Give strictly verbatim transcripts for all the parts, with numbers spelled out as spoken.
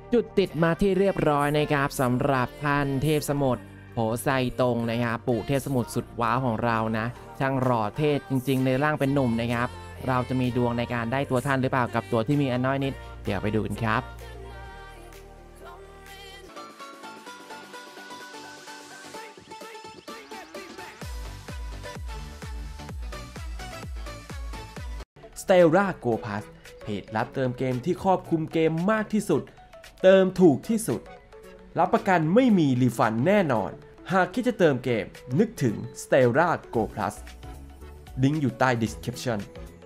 จุดติดมาที่เรียบร้อยนะครับสำหรับท่านเทพสมุทรโผไซตงนะครับปู่เทพสมุทรสุดว้าวของเรานะช่างหล่อเทพจริงๆในร่างเป็นหนุ่มนะครับเราจะมีดวงในการได้ตัวท่านหรือเปล่ากับตัวที่มีอันน้อยนิดเดี๋ยวไปดูกันครับสเตลล่าโกพัสเพจรับเติมเกมที่ครอบคลุมเกมมากที่สุดเติมถูกที่สุดรับประกันไม่มีรีฟันแน่นอนหากคิดจะเติมเกมนึกถึง Stellar Go Plus ลิงก์อยู่ใต้ description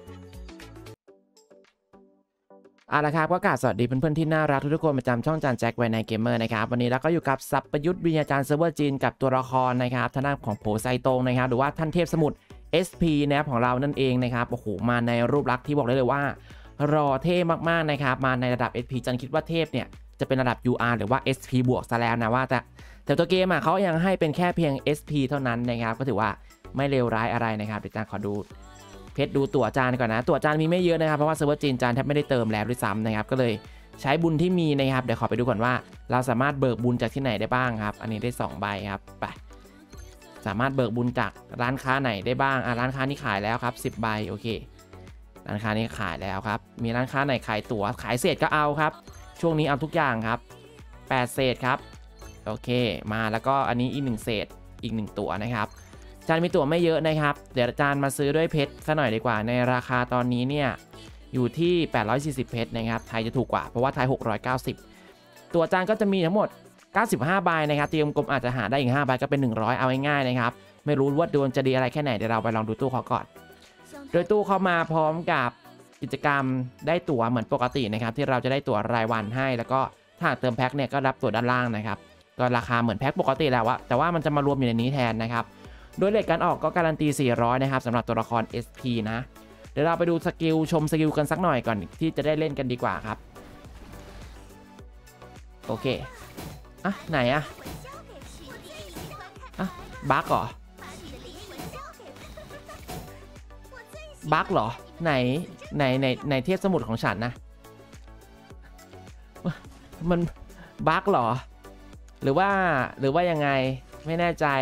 เอาละครับก็กราบสวัสดีเพื่อนๆที่น่ารักทุกคนประจำช่องจานแจ็คไวไนเกมเมอร์นะครับวันนี้เราก็อยู่กับสัพพยุทธวิญญาจารย์เซิร์ฟเวอร์จีนกับตัวละครนะครับทางด้านของโผไซตงนะครับหรือว่าท่านเทพสมุทร เอส พี นะครับของเรานั่นเองนะครับโอ้โหมาในรูปลักษณ์ที่บอกได้เลยว่ารอเท่มากๆนะครับมาในระดับ เอส พี จันคิดว่าเทพเนี่ยจะเป็นระดับ ยู อาร์ หรือว่า เอส พี บวกซะแล้วนะว่าแต่แต่ตัวเกมอ่ะเขายังให้เป็นแค่เพียง เอส พี เท่านั้นนะครับก็ถือว่าไม่เลวร้ายอะไรนะครับเดี๋ยวจานขอดูเพชรดูตัวจานก่อนนะตัวจานมีไม่เยอะนะครับเพราะว่าเซิร์ฟเวอร์จีนจานแทบไม่ได้เติมแล้วด้วยซ้ำนะครับก็เลยใช้บุญที่มีนะครับเดี๋ยวขอไปดูก่อนว่าเราสามารถเบิกบุญจากที่ไหนได้บ้างครับอันนี้ได้สองใบครับไปสามารถเบิกบุญจากร้านค้าไหนได้บ้างอ่ะร้านค้านี้ขายแล้วครับสิบใบโอเคร้านค้านี้ขายแล้วครับมีร้านค้าไหนขายตั๋วขายเศษก็เอาครับช่วงนี้เอาทุกอย่างครับแปดเศษครับโอเคมาแล้วก็อันนี้อีกหนึ่งเศษอีกหนึ่งตั๋วนะครับจานมีตั๋วไม่เยอะนะครับเดี๋ยวจานมาซื้อด้วยเพชรซะหน่อยดีกว่าในราคาตอนนี้เนี่ยอยู่ที่แปดร้อยสี่สิบเพชรนะครับไทยจะถูกกว่าเพราะว่าไทยหกร้อยเก้าสิบตัวจานก็จะมีทั้งหมดเก้าสิบห้าใบนะครับตีกลมๆอาจจะหาได้อีกห้าใบก็เป็นหนึ่งร้อยเอาง่ายๆนะครับไม่รู้ว่าดวงจะดีอะไรแค่ไหนเดี๋ยวเราไปลองดูตู้เขาก่อนโดยตู้เขามาพร้อมกับกิจกรรมได้ตั๋วเหมือนปกตินะครับที่เราจะได้ตั๋วรายวันให้แล้วก็ถ้าเติมแพ็คเนี่ยก็รับตั๋วด้านล่างนะครับก็ราคาเหมือนแพ็คปกติแล้วอะแต่ว่ามันจะมารวมอยู่ในนี้แทนนะครับโดยเลทการออกก็การันตีสี่ร้อยนะครับสำหรับตัวละคร เอส พี นะเดี๋ยวเราไปดูสกิลชมสกิลกันสักหน่อยก่อนที่จะได้เล่นกันดีกว่าครับโอเคอ่ะไหนอะอ่ะบั๊กเหรอบั๊กเหรอไหนไหนไหนไหนเทพสมุทรของฉันนะมันบั๊กเหรอหรือว่าหรือว่ายังไงไม่แน่ใจ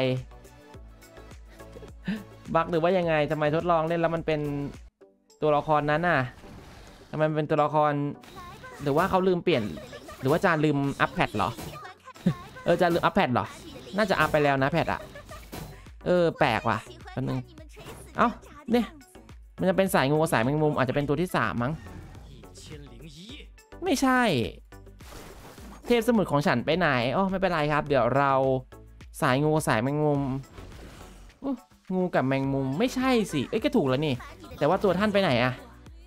บั๊กหรือว่ายังไงทำไมทดลองเล่นแล้วมันเป็นตัวละครนั้นน่ะทำไมมันเป็นตัวละครหรือว่าเขาลืมเปลี่ยนหรือว่าจานลืมอัพแพทเหรอเออจานลืมอัพแพทเหรอน่าจะอัพไปแล้วนะแพทอะเออแปลกว่ะแป๊บนึงเอ้าเนี่ยมันจะเป็นสายงูสายแมงมุมอาจจะเป็นตัวที่สามมั้งไม่ใช่เทพสมุทรของฉันไปไหนอ๋อไม่เป็นไรครับเดี๋ยวเราสายงูสายแมงมุมงูกับแมงมุมไม่ใช่สิเอ้ยก็ถูกแล้วนี่แต่ว่าตัวท่านไปไหนอะ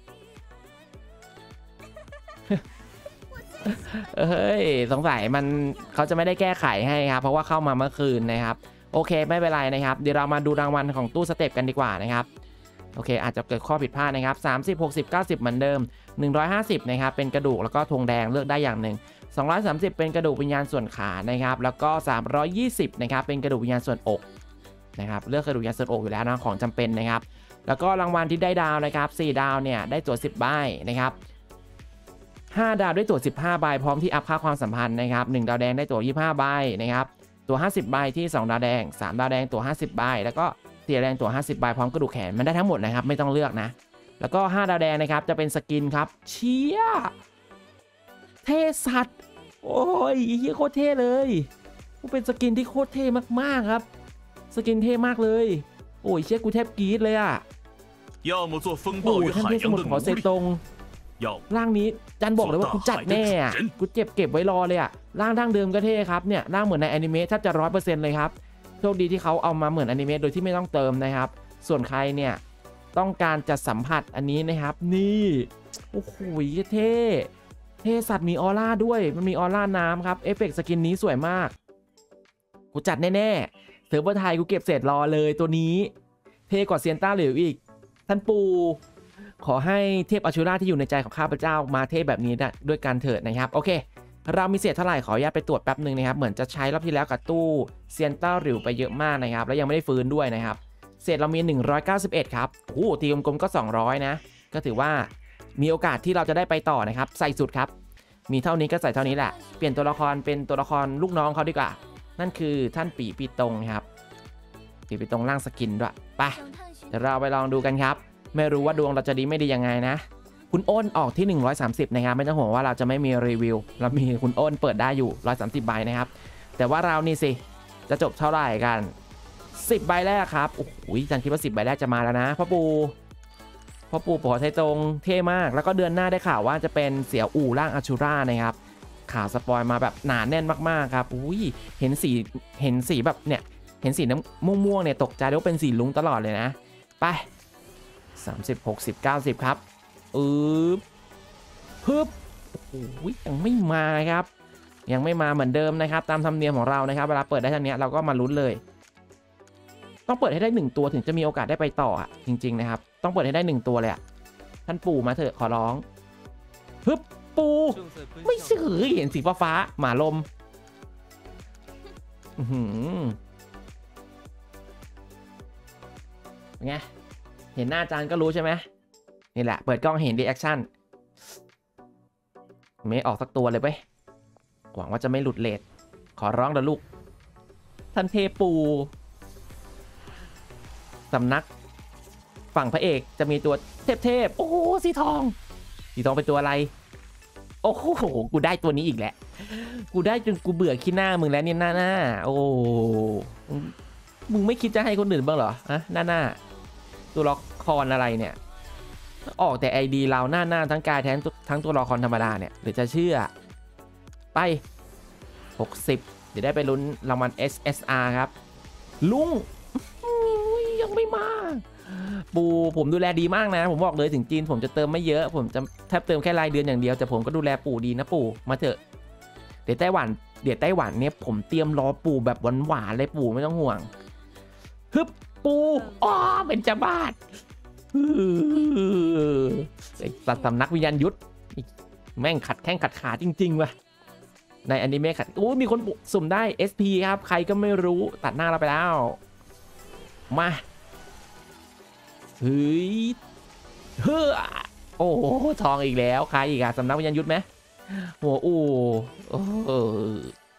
เฮ้ยสงสัยมันเขาจะไม่ได้แก้ไขให้ครับเพราะว่าเข้ามาเมื่อคืนนะครับโอเคไม่เป็นไรนะครับเดี๋ยวเรามาดูรางวัลของตู้สเต็ปกันดีกว่านะครับโอเคอาจจะเกิดข้อผิดพลาดนะครับสามสิบ หกสิบ เก้าสิบเหมือนเดิมหนึ่งร้อยห้าสิบนะครับเป็นกระดูกแล้วก็ธงแดงเลือกได้อย่างหนึ่งสองร้อยสามสิบเป็นกระดูกวิญญาณส่วนขานะครับแล้วก็สามร้อยยี่สิบนะครับเป็นกระดูกวิญญาณส่วนอกนะครับเลือกกระดูกวิญญาณส่วนอกอยู่แล้วนะของจำเป็นนะครับแล้วก็รางวัลที่ได้ดาวนะครับสี่ดาวเนี่ยได้ตั๋วสิบใบนะครับห้าดาวได้ตั๋วสิบห้าใบพร้อมที่อัพค่าความสัมพันธ์นะครับหนึ่งดาวแดงได้ตั๋วยี่สิบห้าใบนะครับตั๋วห้าสิบใบที่สองดาวแดงสามดาวแดงตั๋วห้าสิบใบแล้วก็สี่ดาวแดงตั๋วห้าสิบใบพร้อมกระดูกแขนมันได้ทั้งหมดนะครับไม่ต้องเลือกนะแล้วก็ห้าดาวแดงนะครับจะเป็นสกินครับเชี่ยเท่สัตว์โอ้ยยี่โคตรเท่เลยเป็นสกินที่โคตรเท่มากๆครับสกินเท่มากเลยโอ้ยเชี่ยกูแทบกรี๊ดเลยอ่ะโอ้ยท่านเทพสมุทรขอเซตรงร่างนี้จันบอกเลยว่ากูจัดแน่อ่ะกูเจ็บเก็บไว้รอเลยอ่ะร่างดั้งเดิมก็เท่ครับเนี่ยร่างเหมือนในแอนิเมะแทบจะร้อยเปอร์เซ็นต์เลยครับโชคดีที่เขาเอามาเหมือนอนิเมะโดยที่ไม่ต้องเติมนะครับส่วนใครเนี่ยต้องการจะสัมผัสอันนี้นะครับนี่โอ้โหเท่เท่สัตว์มีออร่าด้วยมันมีออร่าน้ำครับเอฟเฟกต์สกินนี้สวยมากกูจัดแน่ๆเซิร์ฟเวอร์ไทยกูเก็บเสร็จรอเลยตัวนี้เท่กว่าเซียนต้าเหลวอีกท่านปูขอให้เทพอชูราที่อยู่ในใจของข้าพเจ้ามาเทพแบบนี้ด้วยการเถิดนะครับโอเคเรามีเศษเท่าไหร่ขออนุญาตไปตรวจแป๊บนึงนะครับเหมือนจะใช้รอบที่แล้วกับตู้เซียนต้าหลิวไปเยอะมากนะครับแล้วยังไม่ได้ฟื้นด้วยนะครับเศษเรามีหนึ่งร้อยเก้าสิบเอ็ดครับโอ้ตีกลมๆก็สองร้อยนะก็ถือว่ามีโอกาสที่เราจะได้ไปต่อนะครับใส่สุดครับมีเท่านี้ก็ใส่เท่านี้แหละเปลี่ยนตัวละครเป็นตัวละครลูกน้องเขาดีกว่านั่นคือท่านปีปีตงครับปีปีตงร่างสกินด้วยไปเดี๋ยวเราไปลองดูกันครับไม่รู้ว่าดวงเราจะดีไม่ดียังไงนะคุณอ้นออกที่หนึ่งร้อยสามสิบนะครับไม่ต้องห่วงว่าเราจะไม่มีรีวิวเรามีคุณอ้นเปิดได้อยู่หนึ่งร้อยสามสิบใบนะครับแต่ว่าเรานี่สิจะจบเท่าไหร่กันสิบใบแรกครับโอ้โหจันคิดว่าสิบใบแรกจะมาแล้วนะพ่อปูพ่อปูปอไทยตรงเท่มากแล้วก็เดือนหน้าได้ข่าวว่าจะเป็นเสี่ยวอู่ร่างอาชูรานะครับข่าวสปอยมาแบบหนาแน่นมากๆครับอุ้ยเห็นสีเห็นสีแบบเนี่ยเห็นสีน้ำม่วงๆเนี่ยตกใจแล้วเป็นสีลุ้งตลอดเลยนะไปสามสิบ หกสิบ เก้าสิบครับอืบฮึบโอ้โหยังไม่มาครับยังไม่มาเหมือนเดิมนะครับตามธรรมเนียมของเรานะครับเวลาเปิดได้ทางนี้เราก็มาลุ้นเลยต้องเปิดให้ได้หนึ่งตัวถึงจะมีโอกาสได้ไปต่ออ่ะจริงๆนะครับต้องเปิดให้ได้หนึ่งตัวเลยอ่ะท่านปู่มาเถอะขอร้องฮึบปูไม่เชื่อเห็นสีฟ้าฟ้าหมาลมอือไงเห็นหน้าจานก็รู้ใช่ไหมนี่แหละเปิดกล้องเห็นรีแอคชั่นไม่ออกสักตัวเลยไปหวังว่าจะไม่หลุดเลทขอร้องเถอะลูกท่านเทปูสำนักฝั่งพระเอกจะมีตัวเทพเทพโอ้โหสีทองสีทองเป็นตัวอะไรโอ้โหกูได้ตัวนี้อีกแหละกูได้จนกูเบื่อขี้หน้ามึงแล้วเนี่ยหน้าหน้าโอ้มึงไม่คิดจะให้คนอื่นบ้างเหรอฮะหน้าหน้าตัวละครอะไรเนี่ยออกแต่ไอดีเราหน้าหน้าทั้งกายแทนทั้งตัวละครธรรมดาเนี่ยหรือจะเชื่อไปหกสิบเดี๋ยวได้ไปลุ้นรางวัล เอส เอส อาร์ ครับลุงยังไม่มาปูผมดูแลดีมากนะผมบอกเลยถึงจีนผมจะเติมไม่เยอะผมจะแทบเติมแค่รายเดือนอย่างเดียวแต่ผมก็ดูแลปู่ดีนะปู่มาเถอะเดี๋ยวไต้หวันเดี๋ยวไต้หวันเนี่ยผมเตรียมรอปู่แบบหวานๆเลยปู่ไม่ต้องห่วงฮึบปูอ๋อเป็นจบาดสัตว์สำนักวิญญาณยุทธแม่งขัดแข้งขัดขาจริงๆว่ะในอนิเมะขัดโอ้มีคนสุ่มได้ เอส พี ครับใครก็ไม่รู้ตัดหน้าเราไปแล้วมาเฮ้ยเฮ้อโอ้โหทองอีกแล้วใครอีกอะสำนักวิญญาณยุทธไหมหัวอู้เออ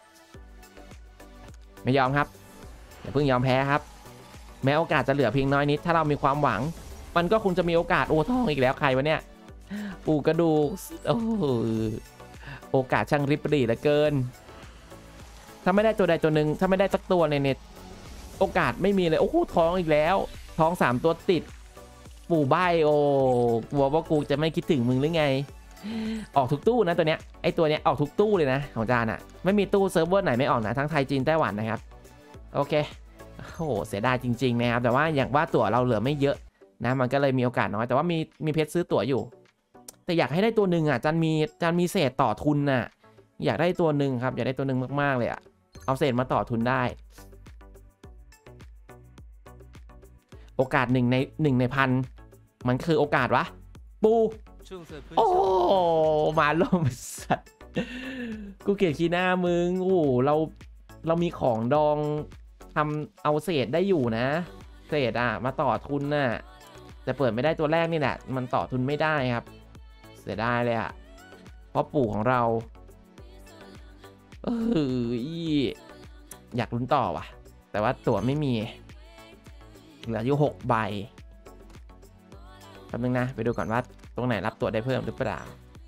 ไม่ยอมครับอย่าเพิ่งยอมแพ้ครับแม้โอกาสจะเหลือเพียงน้อยนิดถ้าเรามีความหวังมันก็คงจะมีโอกาสโอ้ทองอีกแล้วใครวะเนี่ยปูกระดูกโอ้โอกาสช่างริบหรี่เหลือเกินถ้าไม่ได้ตัวใดตัวหนึ่งถ้าไม่ได้สักตัวในเน็ตโอกาสไม่มีเลยโอ้โหทองอีกแล้วทองสามตัวติดปู่ใบโอ้กลัวว่ากูจะไม่คิดถึงมึงหรือไงออกทุกตู้นะตัวเนี้ยไอตัวเนี้ยออกทุกตู้เลยนะของจานอ่ะไม่มีตู้เซิร์ฟเวอร์ไหนไม่ออกนะทั้งไทยจีนไต้หวันนะครับโอเคโอ้โหเสียดายจริงๆนะครับแต่ว่าอย่างว่าตั๋วเราเหลือไม่เยอะนะมันก็เลยมีโอกาสน้อยแต่ว่ามีมีเพชรซื้อตั๋วอยู่แต่อยากให้ได้ตัวหนึ่งอ่ะจันมีจันมีเศษต่อทุนน่ะอยากได้ตัวหนึ่งครับอยากได้ตัวหนึ่งมากๆเลยอ่ะเอาเศษมาต่อทุนได้โอกาสหนึ่งในหนึ่งในพันมันคือโอกาสวะปูโอ้มาลมสัตว์กูเกลียดขี้หน้ามึงโอ้เราเรามีของดองทำเอาเศษได้อยู่นะเศษอ่ะมาต่อทุนน่ะแต่เปิดไม่ได้ตัวแรกนี่แหละมันต่อทุนไม่ได้ครับเสียดายเลยอ่ะเพราะปู่ของเราเอออยากลุ้นต่อว่ะแต่ว่าตั๋วไม่มีเหลืออยู่หกใบแป๊บนึงนะไปดูก่อนว่าตรงไหนรับตั๋วได้เพิ่มหรือเปล่า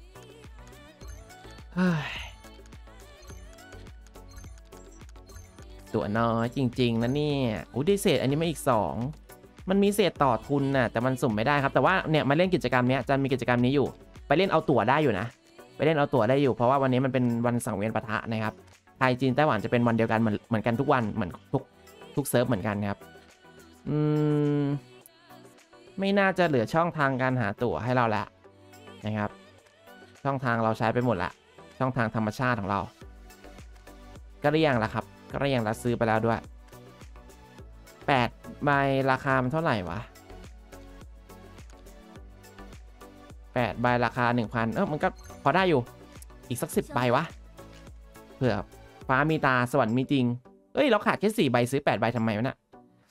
ตั๋วน้อยจริงๆนะเนี่ยโอ้ได้เศษอันนี้มาอีกสองมันมีเศษต่อทุนน่ะแต่มันสุ่มไม่ได้ครับแต่ว่าเนี่ยมาเล่นกิจกรรมเนี้ยจะมีกิจกรรมนี้อยู่ไปเล่นเอาตั๋วได้อยู่นะไปเล่นเอาตั๋วได้อยู่เพราะว่าวันนี้มันเป็นวันสังเวียนปะทะนะครับไทยจีนไต้หวันจะเป็นวันเดียวกันเหมือนเหมือนกันทุกวันเหมือนทุกทุกเซิร์ฟเหมือนกันครับอืมไม่น่าจะเหลือช่องทางการหาตั๋วให้เราแล้วนะครับช่องทางเราใช้ไปหมดละช่องทางธรรมชาติของเราก็เรียงแล้วครับก็เรียงแล้วซื้อไปแล้วด้วยแปดใบราคามันเท่าไหร่วะแปดใบราคา หนึ่งพัน เออมันก็พอได้อยู่อีกสักสิบใบวะเผื่อฟ้ามีตาสวรรค์มีจริงเอ้ยเราขาดแค่สี่ใบซื้อแปดใบทำไมวะน่ะ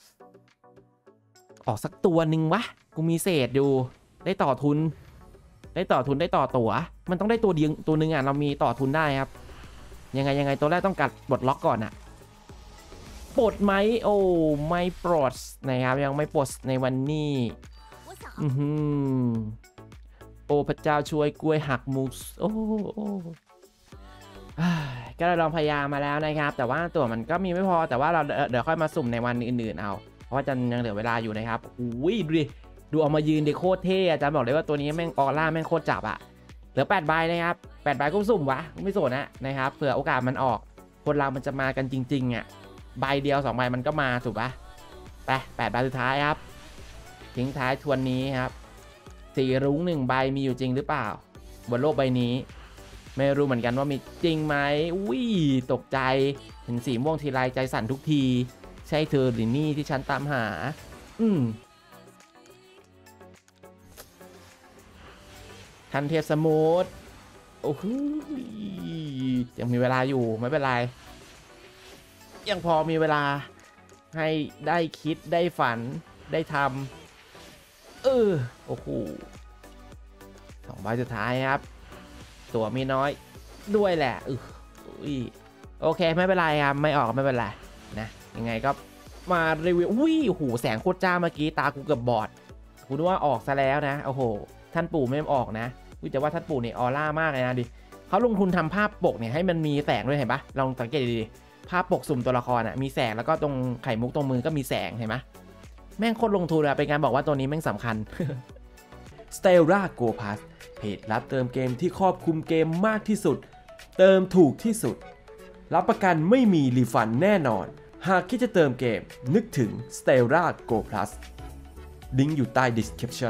ออกสักตัวหนึ่งวะกูมีเศษอยู่ได้ต่อทุนได้ต่อทุนได้ต่อตั๋วมันต้องได้ตัวเดียวตัวหนึ่งอ่ะเรามีต่อทุนได้ครับยังไงยังไงตัวแรกต้องกัดปลดล็อกก่อนอ่ะปลดไหมโอ้ไม่ปลดนะครับยังไม่ปลดในวันนี้อือหือโอ้พระเจ้าช่วยกล้วยหักมูสโอ้โอ้ก็ลองพยายามมาแล้วนะครับแต่ว่าตัวมันก็มีไม่พอแต่ว่าเราเดี๋ยวค่อยมาสุ่มในวันอื่นๆเอาเพราะว่าจะยังเหลือเวลาอยู่นะครับอุ้ยดูดิดูเอามายืนดิโคตรเท่อาจารย์บอกเลยว่าตัวนี้แม่งออร่าแม่งโคตรจับอะเหลือแปดใบนะครับแปดใบก็สุ่มวะไม่สนนะนะครับเผื่อโอกาสมันออกคนเรามันจะมากันจริงๆอ่ะใบเดียวสองใบมันก็มาถูกปะไปแปดใบสุดท้ายครับทิ้งท้ายทวนนี้ครับสีรุ้งหนึ่งใบมีอยู่จริงหรือเปล่าบนโลกใบนี้ไม่รู้เหมือนกันว่ามีจริงไหมอุ้ยตกใจเห็นสีม่วงทีไรใจสั่นทุกทีใช่เธอหรือนี่ที่ฉันตามหาอืมทันเทพสมูทโอ้โหยังมีเวลาอยู่ไม่เป็นไรยังพอมีเวลาให้ได้คิดได้ฝันได้ทำเออโอ้โหสองใบสุดท้ายครับตัวมีน้อยด้วยแหละอือโอเคไม่เป็นไรครับไม่ออกไม่เป็นไรนะยังไงก็มารีวิวอุ้ยโอ้โหแสงโคตรจ้าเมื่อกี้ตากูเกือบบอดกูนึกว่าออกซะแล้วนะโอ้โหท่านปู่ไม่ออกนะแต่ว่าท่านปู่เนี่ยออร่ามากเลยนะดิเขาลงทุนทำภาพปกเนี่ยให้มันมีแสงด้วยเห็นปะลองสังเกตดีๆภาพปกสุ่มตัวละครอ่ะมีแสงแล้วก็ตรงไข่มุกตรงมือก็มีแสงเห็นไหมแม่งโคตรลงทุนอะเป็นการบอกว่าตัวนี้แม่งสำคัญ Stellar Go Pass เพจรับเติมเกมที่ครอบคลุมเกมมากที่สุดเติมถูกที่สุดรับประกันไม่มีรีฟันแน่นอนหากคิดจะเติมเกมนึกถึง Stellar Go Plus ลิงก์อยู่ใต้ description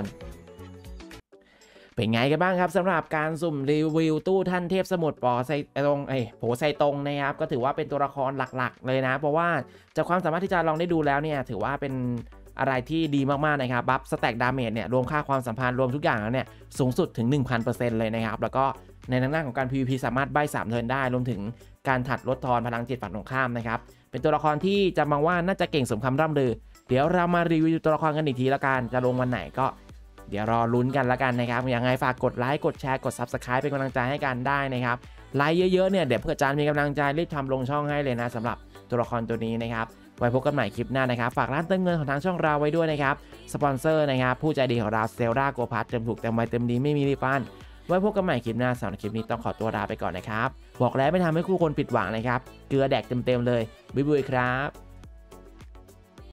เป็นไงกันบ้างครับสำหรับการสุ่มรีวิวตู้ท่านเทพสมุทรปอไซตรงไอ้โผไซตรงนะครับก็ถือว่าเป็นตัวละครหลักๆเลยนะเพราะว่าจากความสามารถที่จะลองได้ดูแล้วเนี่ยถือว่าเป็นอะไรที่ดีมากๆนะครับบัฟสแต็กดาเมจเนี่ยรวมค่าความสัมพันธ์รวมทุกอย่างแล้วเนี่ยสูงสุดถึง หนึ่งพันเปอร์เซ็นต์ เลยนะครับแล้วก็ในทางด้านของการ พี วี พี สามารถใบ้สามเทิร์นได้รวมถึงการถัดลดทอนพลังจิตฝั่งตรงข้ามนะครับเป็นตัวละครที่จะมองว่าน่าจะเก่งสมคำร่ำลือเดี๋ยวเรามารีวิวตัวละครกันอีกทีละกันจะลงวันไหนก็เดี๋ยวรอลุ้นกันละกันนะครับยังไงฝากกดไลค์กดแชร์กด ซับสไครบ์ เป็นกำลังใจให้กันได้นะครับไลค์เยอะๆเนี่ยเดี๋ยวเพื่ออาจารย์มีกำลังใจรีบทำลงช่องให้เลยนะสำหรับตัวละครตัวนี้นะครับไว้พบกันใหม่คลิปหน้านะครับฝากร้านเติมเงินของทางช่องเราไว้ด้วยนะครับสปอนเซอร์นะครับผู้ใจดีของเรา Stellar Go Pass เติมถูกเติมไวเติมดีไม่มีรีฟันไว้พบกันใหม่คลิปหน้าสำหรับคลิปนี้ต้องขอตัวลาไปก่อนนะครับบอกแล้วไม่ทำให้คู่คนผิดหวังนะครับเกลือแดกเต็มๆเลยบ๊ายบายครับ